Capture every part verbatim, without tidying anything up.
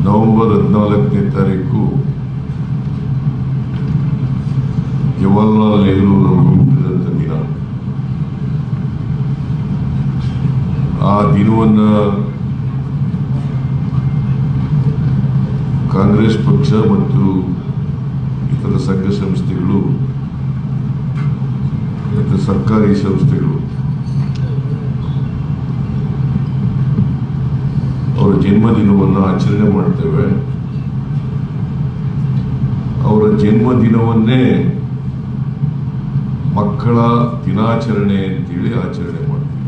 November ಹದಿನಾಲ್ಕನೇ ತಾರೀಕು ಜವಾಹರ್ಲಾಲ್ ನೆಹರು ಅವರು ಹುಟ್ಟಿದಂಥ ದಿನ. ಆ ದಿನವನ್ನು ಕಾಂಗ್ರೆಸ್ ಪಕ್ಷ ಮತ್ತು ಇತರ ಸಂಘ ಸಂಸ್ಥೆಗಳು ಮತ್ತು ಸರ್ಕಾರಿ ಸಂಸ್ಥೆಗಳು ಅವರ ಜನ್ಮದಿನವನ್ನು ಆಚರಣೆ ಮಾಡ್ತೇವೆ. ಅವರ ಜನ್ಮದಿನವನ್ನೇ ಮಕ್ಕಳ ದಿನಾಚರಣೆ ಅಂತೇಳಿ ಆಚರಣೆ ಮಾಡ್ತೀವಿ.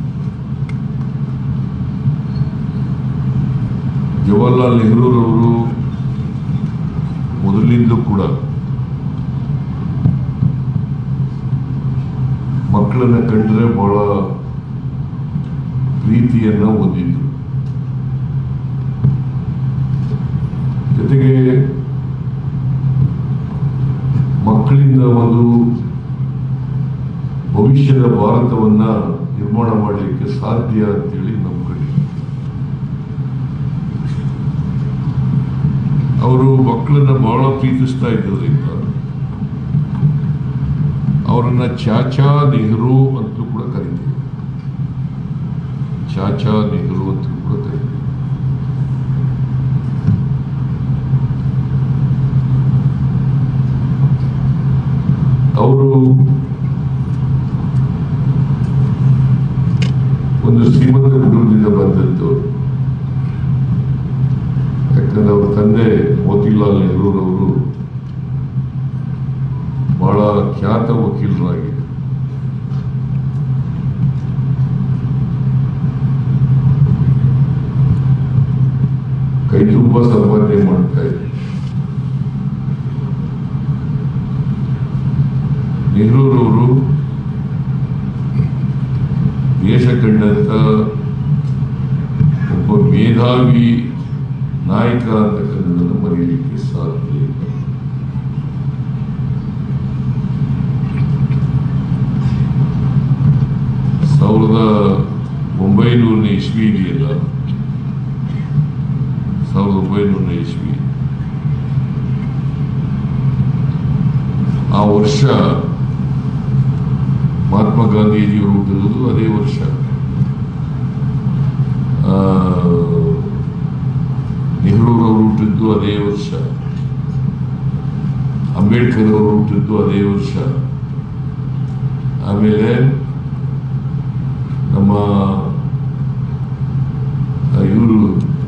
ಜವಾಹರ್ಲಾಲ್ ನೆಹರೂರವರು ಮೊದಲಿಂದಲೂ ಕೂಡ ಮಕ್ಕಳನ್ನ ಕಂಡ್ರೆ ಬಹಳ ಪ್ರೀತಿಯನ್ನ ಹೊಂದಿದ್ರು. ಜೊತೆಗೆ ಮಕ್ಕಳಿಂದ ಒಂದು ಭವಿಷ್ಯದ ಭಾರತವನ್ನ ನಿರ್ಮಾಣ ಮಾಡಲಿಕ್ಕೆ ಸಾಧ್ಯ ಅಂತೇಳಿ ನಂಬಿಕೆ. ಅವರು ಮಕ್ಕಳನ್ನ ಬಹಳ ಪ್ರೀತಿಸ್ತಾ ಇದ್ದರಿಂದ ಅವರನ್ನ ಚಾಚಾ ನೆಹರು ಅಂತಲೂ ಕೂಡ ಕರೀತೀವಿ. ಚಾಚಾ ನೆಹರು ಅಂತ ಕೂಡ ಕರೀತೀವಿ. ಅವರು ಒಂದು ಶ್ರೀಮಂತ ಕುಟುಂಬದಿಂದ ಬಂದದ್ದು. ಯಾಕಂದ್ರೆ ಅವರ ತಂದೆ ಮೋತಿಲಾಲ್ ನೆಹರೂರವರು ಬಹಳ ಖ್ಯಾತ ವಕೀಲರಾಗಿದ್ದರು. ಕೈ ತುಂಬ ಸಂಪಾದನೆ ಮಾಡ್ತಾ ಇದ್ರು. ನೆಹರೂರವರು ದೇಶ ಕಂಡಂತ ಒಬ್ಬ ಮೇಧಾವಿ ನಾಯಕ ಅಂತಕ್ಕಂಥದ್ದನ್ನು ಮರೆಯಲಿಕ್ಕೆ ಸಾಧ್ಯ ಇಲ್ಲ. ಸಾವಿರದ ಒಂಬೈನೂರನೇ ಇಸ್ವಿ ಇದೆಯಲ್ಲ, ಸಾವಿರದ ಒಂಬೈನೂರನೇ ಇಸ್ವಿ ಆ ವರ್ಷ ಮಹಾತ್ಮ ಗಾಂಧೀಜಿಯವರು ಹುಟ್ಟಿದ್ದು ಅದೇ ವರ್ಷ. ನೆಹರೂರವರು ಹುಟ್ಟಿದ್ದು ಅದೇ ವರ್ಷ. ಅಂಬೇಡ್ಕರ್ ಅವರು ಹುಟ್ಟಿದ್ದು ಅದೇ ವರ್ಷ. ಆಮೇಲೆ ನಮ್ಮ ಇವರು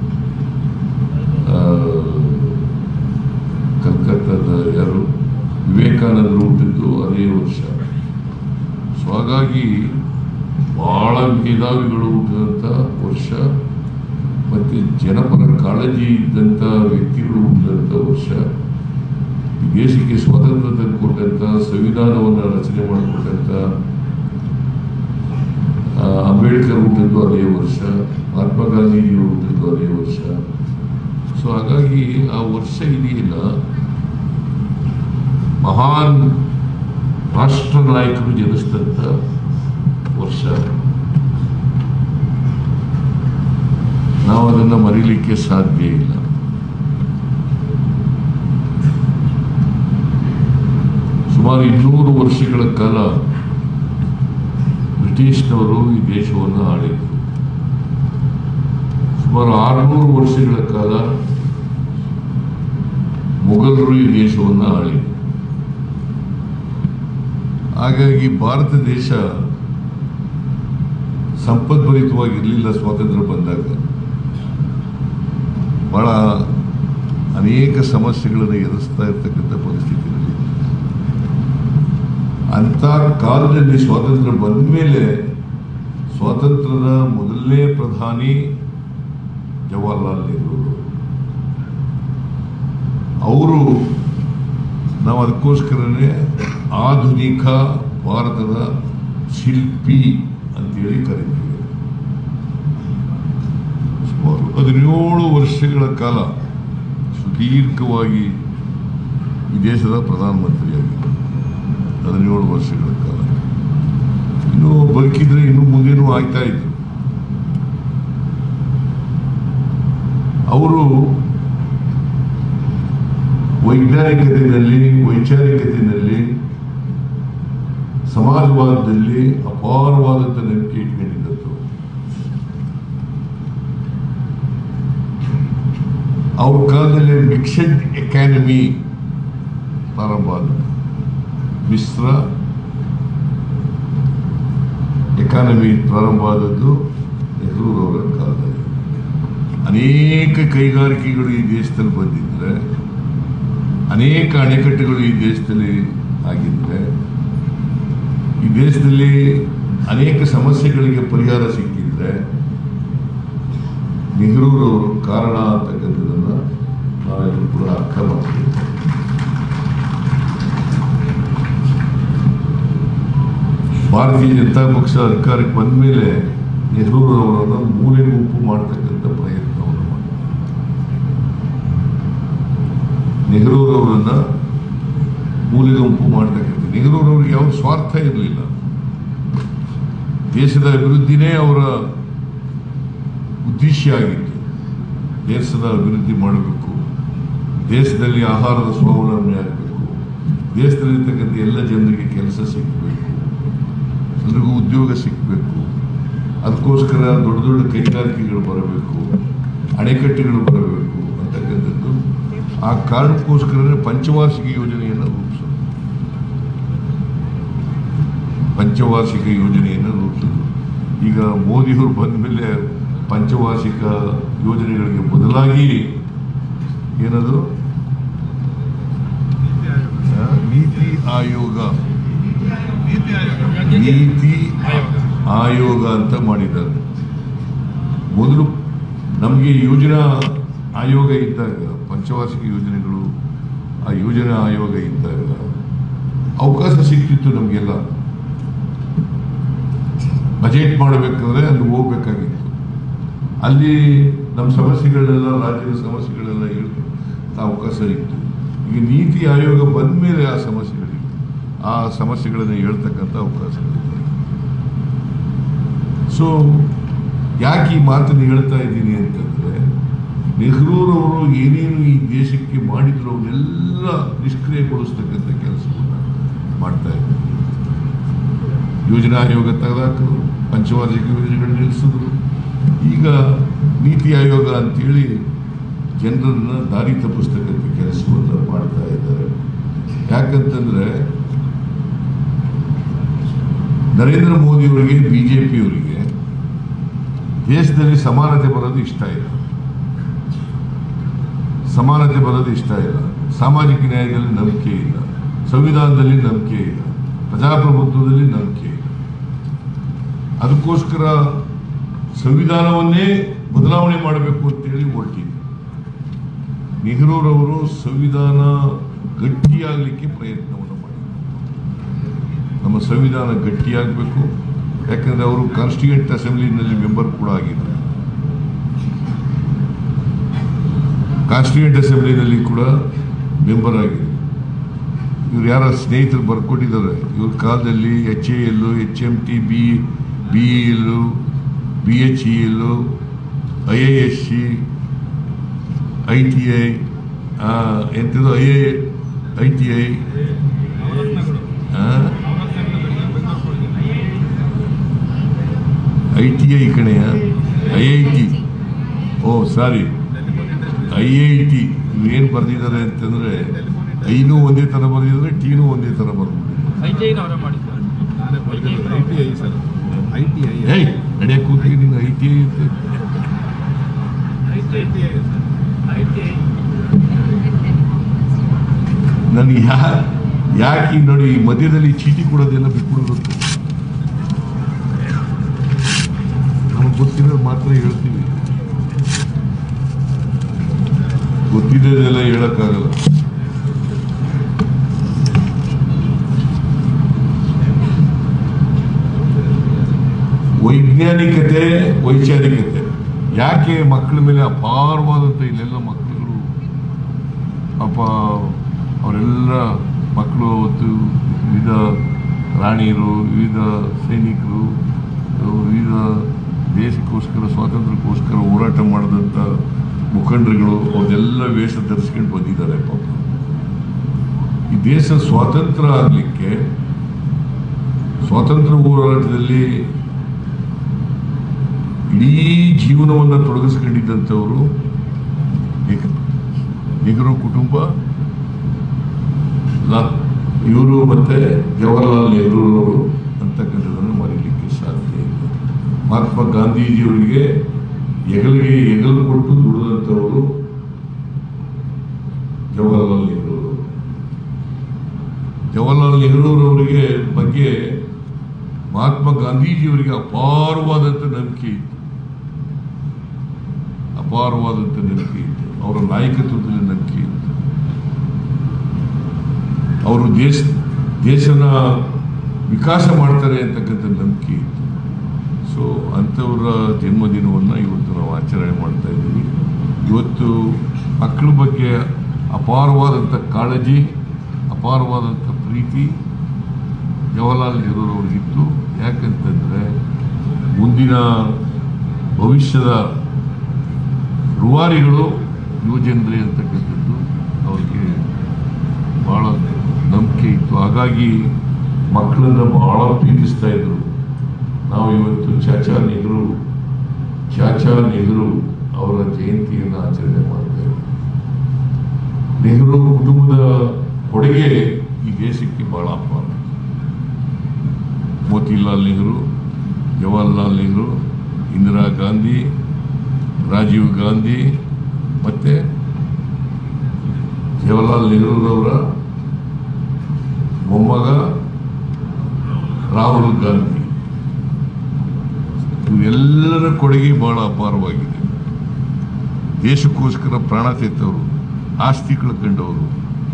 ಕಲ್ಕತ್ತಾದ ಯಾರು ವಿವೇಕಾನಂದರು ಹುಟ್ಟಿದ್ದು ಅದೇ ವರ್ಷ. ಸೊ ಹಾಗಾಗಿ ಬಹಳ ಮೇಧಾವಿಗಳು ಹುಟ್ಟಿದಂಥ ವರ್ಷ ಮತ್ತು ಜನಪರ ಕಾಳಜಿ ಇದ್ದಂಥ ವ್ಯಕ್ತಿಗಳು ಹುಟ್ಟಿದಂಥ ವರ್ಷ. ಈ ದೇಶಕ್ಕೆ ಸ್ವಾತಂತ್ರ್ಯ ತಂದುಕೊಟ್ಟಂಥ, ಸಂವಿಧಾನವನ್ನು ರಚನೆ ಮಾಡಿಕೊಟ್ಟಂಥ ಅಂಬೇಡ್ಕರ್ ಹುಟ್ಟಿದ್ದು ಅದೇ ವರ್ಷ. ಮಹಾತ್ಮ ಗಾಂಧೀಜಿಯವರು ಹುಟ್ಟಿದ್ದು ಅದೇ ವರ್ಷ. ಸೊ ಹಾಗಾಗಿ ಆ ವರ್ಷ ಇದೆಯಲ್ಲ, ಮಹಾನ್ ರಾಷ್ಟ್ರ ನಾಯಕರು ಜನಿಸಿದಂಥ ವರ್ಷ. ನಾವು ಅದನ್ನು ಮರೀಲಿಕ್ಕೆ ಸಾಧ್ಯ ಇಲ್ಲ. ಸುಮಾರು ಇನ್ನೂರು ವರ್ಷಗಳ ಕಾಲ ಬ್ರಿಟಿಷ್ನವರು ಈ ದೇಶವನ್ನು ಆಳಿದರು. ಸುಮಾರು ಆರುನೂರು ವರ್ಷಗಳ ಕಾಲ ಮೊಘಲರು ಈ ದೇಶವನ್ನು ಆಳಿದರು. ಹಾಗಾಗಿ ಭಾರತ ದೇಶ ಸಂಪದ್ಭರಿತವಾಗಿರಲಿಲ್ಲ. ಸ್ವಾತಂತ್ರ್ಯ ಬಂದಾಗ ಬಹಳ ಅನೇಕ ಸಮಸ್ಯೆಗಳನ್ನು ಎದುರಿಸ್ತಾ ಇರ್ತಕ್ಕಂಥ ಪರಿಸ್ಥಿತಿಯಲ್ಲಿ, ಅಂಥ ಕಾಲದಲ್ಲಿ ಸ್ವಾತಂತ್ರ್ಯ ಬಂದ ಮೇಲೆ ಸ್ವಾತಂತ್ರ್ಯದ ಮೊದಲನೇ ಪ್ರಧಾನಿ ಜವಾಹರ್ಲಾಲ್ ನೆಹರು ಅವರು. ನಾವು ಅದಕ್ಕೋಸ್ಕರನೇ ಆಧುನಿಕ ಭಾರತದ ಶಿಲ್ಪಿ ಅಂತೇಳಿ ಕರೀತೀವಿ. ಸುಮಾರು ಹದಿನೇಳು ವರ್ಷಗಳ ಕಾಲ ಸುದೀರ್ಘವಾಗಿ ಈ ದೇಶದ ಪ್ರಧಾನಮಂತ್ರಿಯಾಗಿದ್ದರು. ಹದಿನೇಳು ವರ್ಷಗಳ ಕಾಲ. ಇನ್ನೂ ಬದುಕಿದ್ರೆ ಇನ್ನೂ ಮುಂದೇನೂ ಆಗ್ತಾ ಇದ್ರು. ಅವರು ವೈಜ್ಞಾನಿಕತೆಯಲ್ಲಿ, ವೈಚಾರಿಕತೆಯಲ್ಲಿ, ಸಮಾಜವಾದದಲ್ಲಿ ಅಪಾರವಾದಂಥ ನಂಬಿಕೆ ಇಟ್ಕೊಂಡಿದ್ದದ್ದು. ಅವ್ರ ಕಾಲದಲ್ಲಿ ಮಿಕ್ಸೆಡ್ ಎಕಾನಮಿ ಪ್ರಾರಂಭ ಆದ, ಮಿಶ್ರ ಎಕಾನಮಿ ಪ್ರಾರಂಭ ಆದದ್ದು ನೆಹರೂರವರ ಕಾಲದಲ್ಲಿ. ಅನೇಕ ಕೈಗಾರಿಕೆಗಳು ಈ ದೇಶದಲ್ಲಿ ಬಂದಿದ್ರೆ, ಅನೇಕ ಅಣೆಕಟ್ಟುಗಳು ಈ ದೇಶದಲ್ಲಿ ಆಗಿದ್ರೆ, ಈ ದೇಶದಲ್ಲಿ ಅನೇಕ ಸಮಸ್ಯೆಗಳಿಗೆ ಪರಿಹಾರ ಸಿಕ್ಕಿದ್ರೆ ನೆಹರೂರವರು ಕಾರಣ ಅಂತಕ್ಕಂಥದ್ದನ್ನು ನಾವೆಲ್ಲರೂ ಕೂಡ ಅರ್ಥ ಮಾಡ್ತೀವಿ. ಭಾರತೀಯ ಜನತಾ ಪಕ್ಷ ಅಧಿಕಾರಕ್ಕೆ ಬಂದ ಮೇಲೆ ನೆಹರೂರವರನ್ನು ಮೂಲೆ ಗುಂಪು ಮಾಡ್ತಕ್ಕಂಥ ಪ್ರಯತ್ನವನ್ನು ಮಾಡಿದೆ. ನೆಹರೂರವರನ್ನ ಮೂಲೆ ಗುಂಪು ಮಾಡ್ತಕ್ಕಂಥ, ನೆಹರೂರವ್ರಿಗೆ ಯಾವ ಸ್ವಾರ್ಥ ಇರಲಿಲ್ಲ. ದೇಶದ ಅಭಿವೃದ್ಧಿನೇ ಅವರ ಉದ್ದೇಶ ಆಗಿತ್ತು. ದೇಶದ ಅಭಿವೃದ್ಧಿ ಮಾಡಬೇಕು, ದೇಶದಲ್ಲಿ ಆಹಾರದ ಸ್ವಾವಲಂಬನೆ ಆಗಬೇಕು, ದೇಶದಲ್ಲಿರ್ತಕ್ಕಂಥ ಎಲ್ಲ ಜನರಿಗೆ ಕೆಲಸ ಸಿಗಬೇಕು, ಎಲ್ರಿಗೂ ಉದ್ಯೋಗ ಸಿಗಬೇಕು. ಅದಕ್ಕೋಸ್ಕರ ದೊಡ್ಡ ದೊಡ್ಡ ಕೈಗಾರಿಕೆಗಳು ಬರಬೇಕು, ಅಣೆಕಟ್ಟೆಗಳು ಬರಬೇಕು ಅಂತಕ್ಕಂಥದ್ದು. ಆ ಕಾರಣಕ್ಕೋಸ್ಕರ ಪಂಚವಾರ್ಷಿಕ ಯೋಜನೆಯನ್ನು ರೂಪಿಸೋದು ಪಂಚವಾರ್ಷಿಕ ಯೋಜನೆಯನ್ನು ರೂಪಿಸೋದು ಈಗ ಮೋದಿಯವರು ಬಂದ ಮೇಲೆ ಪಂಚವಾರ್ಷಿಕ ಯೋಜನೆಗಳಿಗೆ ಬದಲಾಗಿ ಏನದು ನೀತಿ ಆಯೋಗ ನೀತಿ ಆಯೋಗ ಅಂತ ಮಾಡಿದ್ದಾರೆ. ಮೊದಲು ನಮಗೆ ಯೋಜನಾ ಆಯೋಗ ಇದ್ದಾಗ, ಪಂಚವಾರ್ಷಿಕ ಯೋಜನೆಗಳು ಆ ಯೋಜನಾ ಆಯೋಗ ಇದ್ದಾಗ ಅವಕಾಶ ಸಿಗ್ತಿತ್ತು ನಮಗೆಲ್ಲ. ಬಜೆಟ್ ಮಾಡಬೇಕಾದ್ರೆ ಅಲ್ಲಿ ಹೋಗ್ಬೇಕಾಗಿತ್ತು. ಅಲ್ಲಿ ನಮ್ಮ ಸಮಸ್ಯೆಗಳೆಲ್ಲ, ರಾಜ್ಯದ ಸಮಸ್ಯೆಗಳೆಲ್ಲ ಹೇಳ್ತು ಅವಕಾಶ ಇತ್ತು. ಈಗ ನೀತಿ ಆಯೋಗ ಬಂದ ಮೇಲೆ ಆ ಸಮಸ್ಯೆಗಳಿವೆ, ಆ ಸಮಸ್ಯೆಗಳನ್ನು ಹೇಳ್ತಕ್ಕಂಥ ಅವಕಾಶಗಳಿದೆ. ಸೊ ಯಾಕೆ ಈ ಮಾತನ್ನು ಹೇಳ್ತಾ ಇದ್ದೀನಿ ಅಂತಂದ್ರೆ, ನೆಹರೂರವರು ಏನೇನು ಈ ದೇಶಕ್ಕೆ ಮಾಡಿದ್ರು ಅವನ್ನೆಲ್ಲ ನಿಷ್ಕ್ರಿಯಗೊಳಿಸ್ತಕ್ಕಂಥ ಕೆಲಸವನ್ನು ಮಾಡ್ತಾ ಇದ್ರು. ಯೋಜನಾ ಆಯೋಗ ತೆಗೆದಾಕಿದ್ರು, ಪಂಚವಾರ್ಷಿಕ ಯೋಜನೆಗಳು ನಿಲ್ಲಿಸಿದ್ರು. ಈಗ ನೀತಿ ಆಯೋಗ ಅಂತೇಳಿ ಜನರನ್ನ ದಾರಿ ತಪ್ಪಿಸ್ತಕ್ಕಂಥ ಕೆಲಸವನ್ನು ಮಾಡ್ತಾ ಇದ್ದಾರೆ. ಯಾಕಂತಂದ್ರೆ ನರೇಂದ್ರ ಮೋದಿಯವರಿಗೆ, ಬಿಜೆಪಿಯವರಿಗೆ ದೇಶದಲ್ಲಿ ಸಮಾನತೆ ಬರೋದು ಇಷ್ಟ ಇಲ್ಲ. ಸಮಾನತೆ ಬರೋದು ಇಷ್ಟ ಇಲ್ಲ. ಸಾಮಾಜಿಕ ನ್ಯಾಯದಲ್ಲಿ ನಂಬಿಕೆ ಇಲ್ಲ, ಸಂವಿಧಾನದಲ್ಲಿ ನಂಬಿಕೆ ಇಲ್ಲ, ಪ್ರಜಾಪ್ರಭುತ್ವದಲ್ಲಿ ನಂಬಿಕೆ ಇಲ್ಲ. ಅದಕ್ಕೋಸ್ಕರ ಸಂವಿಧಾನವನ್ನೇ ಬದಲಾವಣೆ ಮಾಡಬೇಕು ಅಂತೇಳಿ ಹೊರಟಿದ್ರು. ನೆಹರೂರವರು ಸಂವಿಧಾನ ಗಟ್ಟಿಯಾಗಲಿಕ್ಕೆ ಪ್ರಯತ್ನವನ್ನು ಮಾಡಿದರು. ನಮ್ಮ ಸಂವಿಧಾನ ಗಟ್ಟಿಯಾಗಬೇಕು, ಯಾಕಂದ್ರೆ ಅವರು ಕಾನ್ಸ್ಟಿಟ್ಯೂಯೆಂಟ್ ಅಸೆಂಬ್ಲಿನಲ್ಲಿ ಮೆಂಬರ್ ಕೂಡ ಆಗಿದ್ದಾರೆ. ಕಾನ್ಸ್ಟಿಟ್ಯೂಯೆಂಟ್ ಅಸೆಂಬ್ಲಿನಲ್ಲಿ ಕೂಡ ಮೆಂಬರ್ ಆಗಿದೆ. ಇವ್ರು ಯಾರ ಸ್ನೇಹಿತರು ಬರ್ಕೊಟ್ಟಿದ್ದಾರೆ. ಇವ್ರ ಕಾಲದಲ್ಲಿ H A L, H M T, B B L, B H E L, I I S C, I T I, ಎಂಥದ್ದು I I I T I, I T I ಕಣೆಯ I I T oh sorry I I T ಏನು ಬರೆದಿದ್ದಾರೆ ಅಂತಂದ್ರೆ, ಐನೂ ಒಂದೇ ಥರ ಬರೆದಿದ್ದಾರೆ, ಟೀನೂ ಒಂದೇ ಥರ ಬರೆದಿದ್ದಾರೆ. ನಡೆಯ ಕೂತಿಗೆ ನೀನು ಐ ಟಿ ಐ ಅಂತ ನನಗೆ ಯಾ ಯಾಕೆ ನೋಡಿ ಮಧ್ಯದಲ್ಲಿ ಚೀಟಿ ಕೊಡೋದೆಲ್ಲ ಬಿಟ್ಬಿಡೋದು. ನಮಗೆ ಗೊತ್ತಿರೋದು ಮಾತ್ರ ಹೇಳ್ತೀವಿ, ಗೊತ್ತಿದ್ದೆಲ್ಲ ಹೇಳಕ್ಕಾಗಲ್ಲ. ವೈಜ್ಞಾನಿಕತೆ, ವೈಚಾರಿಕತೆ. ಯಾಕೆ ಮಕ್ಕಳ ಮೇಲೆ ಅಪಾರವಾದಂಥ ಇಲ್ಲೆಲ್ಲ ಮಕ್ಕಳುಗಳು ಪಾಪ ಅವರೆಲ್ಲ ಮಕ್ಕಳು ಅವತ್ತು ವಿವಿಧ ರಾಣಿಯರು, ವಿವಿಧ ಸೈನಿಕರು, ವಿವಿಧ ದೇಶಕ್ಕೋಸ್ಕರ, ಸ್ವಾತಂತ್ರ್ಯಕ್ಕೋಸ್ಕರ ಹೋರಾಟ ಮಾಡಿದಂಥ ಮುಖಂಡರುಗಳು ಅವರೆಲ್ಲ ವೇಷ ಧರಿಸ್ಕೊಂಡು ಬಂದಿದ್ದಾರೆ ಪಾಪ. ದೇಶ ಸ್ವಾತಂತ್ರ್ಯ ಆಗಲಿಕ್ಕೆ ಸ್ವಾತಂತ್ರ್ಯ ಹೋರಾಟದಲ್ಲಿ ಇಡೀ ಜೀವನವನ್ನು ತೊಡಗಿಸ್ಕೊಂಡಿದ್ದಂಥವರು ನೆಹರು ಕುಟುಂಬ, ಇವರು ಮತ್ತೆ ಜವಾಹರ್ಲಾಲ್ ನೆಹರು ಅವರು ಅಂತಕ್ಕಂಥದ್ದನ್ನು ಮರೀಲಿಕ್ಕೆ ಸಾಧ್ಯ ಇಲ್ಲ. ಮಹಾತ್ಮ ಗಾಂಧೀಜಿಯವರಿಗೆ ಹೆಗಲಿಗೆ ಹೆಗಲು ಕೊಟ್ಟು ದುಡಿದಂಥವರು ಜವಾಹರ್ಲಾಲ್ ನೆಹರು. ಜವಾಹರ್ಲಾಲ್ ನೆಹರೂರವರಿಗೆ ಬಗ್ಗೆ ಮಹಾತ್ಮ ಗಾಂಧೀಜಿಯವರಿಗೆ ಅಪಾರವಾದಂಥ ನಂಬಿಕೆ ಇತ್ತು, ಅಪಾರವಾದಂಥ ನಂಬಿಕೆ ಇತ್ತು. ಅವರ ನಾಯಕತ್ವದಲ್ಲಿ ನಂಬಿಕೆ ಇತ್ತು. ಅವರು ದೇಶ ದೇಶನ ವಿಕಾಸ ಮಾಡ್ತಾರೆ ಅಂತಕ್ಕಂಥ ನಂಬಿಕೆ ಇತ್ತು. ಸೊ ಅಂಥವರ ಜನ್ಮದಿನವನ್ನು ಇವತ್ತು ನಾವು ಆಚರಣೆ ಮಾಡ್ತಾ ಇದ್ದೀವಿ. ಇವತ್ತು ಮಕ್ಕಳ ಬಗ್ಗೆ ಅಪಾರವಾದಂಥ ಕಾಳಜಿ, ಅಪಾರವಾದಂಥ ಪ್ರೀತಿ ಜವಾಹರ್ಲಾಲ್ ನೆಹರೂರವರಿಗಿತ್ತು. ಯಾಕಂತಂದರೆ ಮುಂದಿನ ಭವಿಷ್ಯದ ರೂವಾರಿಗಳು ಯುವಜನರೇ ಅಂತಕ್ಕಂಥದ್ದು ಅವ್ರಿಗೆ ಭಾಳ ನಂಬಿಕೆ ಇತ್ತು. ಹಾಗಾಗಿ ಮಕ್ಕಳನ್ನು ಬಹಳ ಪ್ರೀತಿಸ್ತಾ ಇದ್ರು. ನಾವು ಇವತ್ತು ಚಾಚಾ ನೆಹರು ಚಾಚಾ ನೆಹರು ಅವರ ಜಯಂತಿಯನ್ನು ಆಚರಣೆ ಮಾಡ್ತೇವೆ. ನೆಹರು ಕುಟುಂಬದ ಕೊಡುಗೆ ಈ ದೇಶಕ್ಕೆ ಬಹಳ ಅಪಾರ. ಮೋತಿಲಾಲ್ ನೆಹರು, ಜವಾಹರ್ಲಾಲ್ ನೆಹರು, ಇಂದಿರಾ ಗಾಂಧಿ, ರಾಜೀವ್ ಗಾಂಧಿ ಮತ್ತೆ ಜವಾಹರ್ಲಾಲ್ ನೆಹರೂರವರ ಮೊಮ್ಮಗ ರಾಹುಲ್ ಗಾಂಧಿ, ಇವೆಲ್ಲರ ಕೊಡುಗೆ ಬಹಳ ಅಪಾರವಾಗಿದೆ. ದೇಶಕ್ಕೋಸ್ಕರ ಪ್ರಾಣ ತೆತ್ತವರು, ಆಸ್ತಿ ಕಳ್ಕೊಂಡವರು,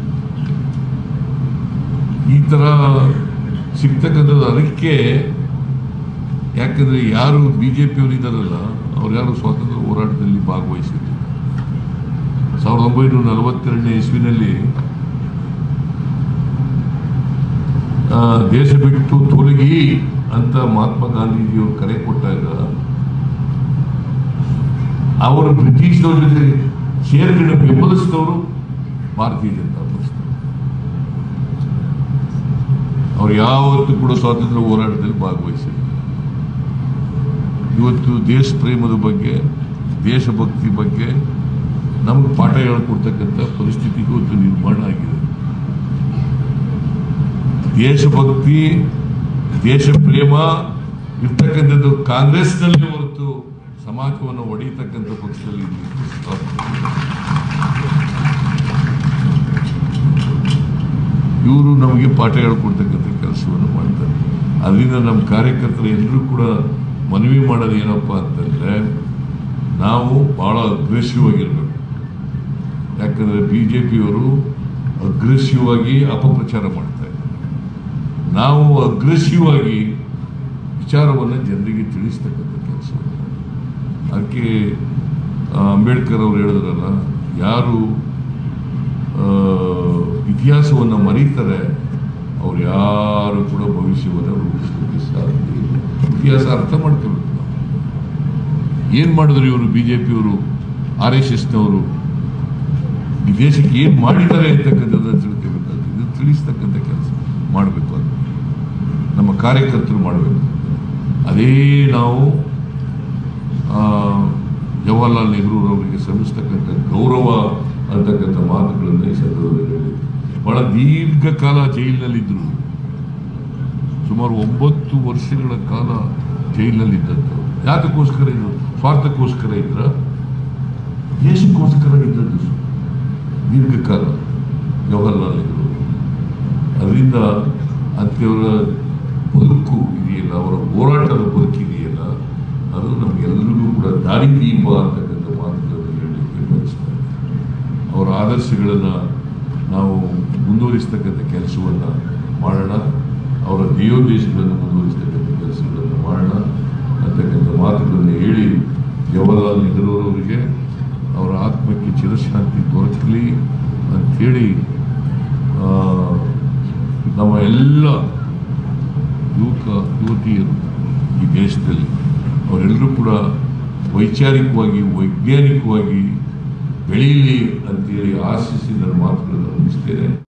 ಈ ಥರ ಸಿಗ್ತಕ್ಕಂಥದ್ದು. ಅದಕ್ಕೆ ಯಾಕಂದರೆ ಯಾರು ಬಿ ಜೆ ಪಿಯವರು ಇದ್ದಾರಲ್ಲ, ಅವ್ರು ಯಾರು ಸ್ವಾತಂತ್ರ್ಯ ಹೋರಾಟದಲ್ಲಿ ಭಾಗವಹಿಸಿದ್ರು. ಸಾವಿರದ ಒಂಬೈನೂರ ನಲವತ್ತೆರಡನೇ ಇಸ್ವಿನಲ್ಲಿ ದೇಶ ಬಿಟ್ಟು ತೊಲಗಿ ಅಂತ ಮಹಾತ್ಮ ಗಾಂಧೀಜಿಯವರು ಕರೆ ಕೊಟ್ಟಾಗ ಅವರು ಬ್ರಿಟಿಷ್ನವ್ರ ಜೊತೆ ಸೇರ್ಗಡೆ ಬೆಂಬಲಿಸಿದವರು ಭಾರತೀಯ ಜನತಾ ಪಕ್ಷ. ಅವ್ರು ಯಾವತ್ತೂ ಕೂಡ ಸ್ವಾತಂತ್ರ್ಯ ಹೋರಾಟದಲ್ಲಿ ಭಾಗವಹಿಸಿದ್ರು. ಇವತ್ತು ದೇಶ ಪ್ರೇಮದ ಬಗ್ಗೆ, ದೇಶಭಕ್ತಿ ಬಗ್ಗೆ ನಮ್ಗೆ ಪಾಠ ಹೇಳಿಕೊಡ್ತಕ್ಕಂಥ ಪರಿಸ್ಥಿತಿಗೂ ಇವತ್ತು ನಿರ್ಮಾಣ ಆಗಿದೆ. ದೇಶಭಕ್ತಿ, ದೇಶ ಪ್ರೇಮ ಇರ್ತಕ್ಕಂಥದ್ದು ಕಾಂಗ್ರೆಸ್ನಲ್ಲಿ ಹೊರತು ಸಮಾಜವನ್ನು ಒಡೆಯತಕ್ಕಂಥ ಪಕ್ಷದಲ್ಲಿ ಇವರು ನಮಗೆ ಪಾಠ ಹೇಳ್ಕೊಡ್ತಕ್ಕಂಥ ಕೆಲಸವನ್ನು ಮಾಡ್ತಾರೆ. ಅದರಿಂದ ನಮ್ಮ ಕಾರ್ಯಕರ್ತರು ಎಲ್ಲರೂ ಕೂಡ ಮನವಿ ಮಾಡೋದು ಏನಪ್ಪ ಅಂತಂದರೆ, ನಾವು ಭಾಳ ಅಗ್ರೆಸಿವ್ ಆಗಿರಬೇಕು. ಯಾಕಂದರೆ ಬಿ ಜೆ ಪಿಯವರು ಅಗ್ರೆಸಿವ್ ಆಗಿ ಅಪಪ್ರಚಾರ ಮಾಡ್ತಾರೆ. ನಾವು ಅಗ್ರೆಸಿವ್ ಆಗಿ ವಿಚಾರವನ್ನು ಜನರಿಗೆ ತಿಳಿಸ್ತಕ್ಕಂಥ ಕೆಲಸ. ಅದಕ್ಕೆ ಅಂಬೇಡ್ಕರ್ ಅವರು ಹೇಳಿದ್ರಲ್ಲ, ಯಾರು ಇತಿಹಾಸವನ್ನು ಮರೀತಾರೆ ಅವ್ರು ಯಾರು ಕೂಡ ಭವಿಷ್ಯವನ್ನು ರೂಪಿಸಲಿಕ್ಕೆ ಸಾಧ್ಯ ಇಲ್ಲ. ಇತಿಹಾಸ ಅರ್ಥ ಮಾಡ್ಕೋಬೇಕು. ಏನು ಮಾಡಿದ್ರು ಇವರು ಬಿ ಜೆ ಪಿಯವರು, ಆರ್ ಎಸ್ ಎಸ್ನವರು ಈ ದೇಶಕ್ಕೆ ಏನು ಮಾಡಿದ್ದಾರೆ ಅಂತಕ್ಕಂಥದ್ದನ್ನು ತಿಳ್ಕೋಬೇಕಾಗ್ತದೆ. ಇದು ತಿಳಿಸ್ತಕ್ಕಂಥ ಕೆಲಸ ಮಾಡಬೇಕು. ಅದು ನಮ್ಮ ಕಾರ್ಯಕರ್ತರು ಮಾಡಬೇಕು. ಅದೇ ನಾವು ಜವಾಹರ್ಲಾಲ್ ನೆಹರೂರವರಿಗೆ ಸಲ್ಲಿಸ್ತಕ್ಕಂಥ ಗೌರವ ಅಂತಕ್ಕಂಥ ಮಾತುಗಳನ್ನು ಈ ಸಂದರ್ಭದಲ್ಲಿ ಹೇಳಿ. ಬಹಳ ದೀರ್ಘಕಾಲ ಜೈಲಿನಲ್ಲಿದ್ದರು. ಸುಮಾರು ಒಂಬತ್ತು ವರ್ಷಗಳ ಕಾಲ ಜೈಲಿನಲ್ಲಿದ್ದದ್ದು. ಯಾತಕ್ಕೋಸ್ಕರ ಇದ್ರು? ಸ್ವಾರ್ಥಕ್ಕೋಸ್ಕರ ಇದ್ರ? ದೇಶಕ್ಕೋಸ್ಕರ ಇದ್ದದ್ದು ದೀರ್ಘಕಾಲ ಜವಾಹರ್ಲಾಲ್ ನೆಹರು. ಅದರಿಂದ ಅಂಥವರ ಬದುಕು ಇದೆಯಲ್ಲ, ಅವರ ಹೋರಾಟದ ಬದುಕಿದೆಯಲ್ಲ, ಅದು ನಮಗೆಲ್ಲರಿಗೂ ಕೂಡ ದಾರಿದೀಪ ಅಂತಕ್ಕಂಥ ಮಾತುಗಳನ್ನು ಹೇಳಲಿಕ್ಕೆ ಬಯಸ್ತಾರೆ. ಅವರ ಆದರ್ಶಗಳನ್ನು ನಾವು ಮುಂದುವರಿಸ್ತಕ್ಕಂಥ ಕೆಲಸವನ್ನು ಮಾಡೋಣ. ಅವರ ದೇವೋದ್ದೇಶಗಳನ್ನು ಮುಂದುವರಿಸ್ತಕ್ಕಂಥ ಕೆಲಸಗಳನ್ನು ಮಾಡೋಣ ಅಂತಕ್ಕಂಥ ಮಾತುಗಳನ್ನು ಹೇಳಿ, ಜವಾಹರ್ಲಾಲ್ ನೆಹರೂರವರಿಗೆ ಅವರ ಆತ್ಮಕ್ಕೆ ಚಿರಶಾಂತಿ ದೊರಕಲಿ ಅಂಥೇಳಿ ನಮ್ಮ ಎಲ್ಲ ಯುವಕ ಯುವತಿಯರು ಈ ದೇಶದಲ್ಲಿ ಅವರೆಲ್ಲರೂ ಕೂಡ ವೈಚಾರಿಕವಾಗಿ, ವೈಜ್ಞಾನಿಕವಾಗಿ ಬೆಳೀಲಿ ಅಂತೇಳಿ ಆಶಿಸಿ ನನ್ನ ಮಾತುಗಳನ್ನು ಮುಗಿಸ್ತೇನೆ.